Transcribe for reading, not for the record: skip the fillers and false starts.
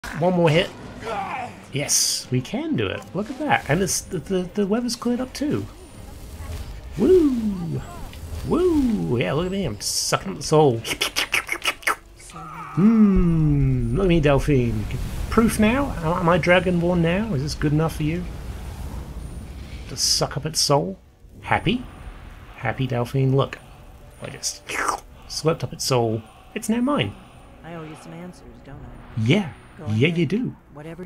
One more hit. Yes, we can do it. Look at that. And it's, the weather's cleared up too. Woo! Woo! Yeah, look at him. Sucking up the soul. Look at me, Delphine. Proof now? Am I Dragonborn now? Is this good enough for you? To suck up its soul? Happy? Happy, Delphine? Look. I just swept up its soul. It's now mine. I owe you some answers, don't I? Yeah. Go Yeah, ahead. you do. Whatever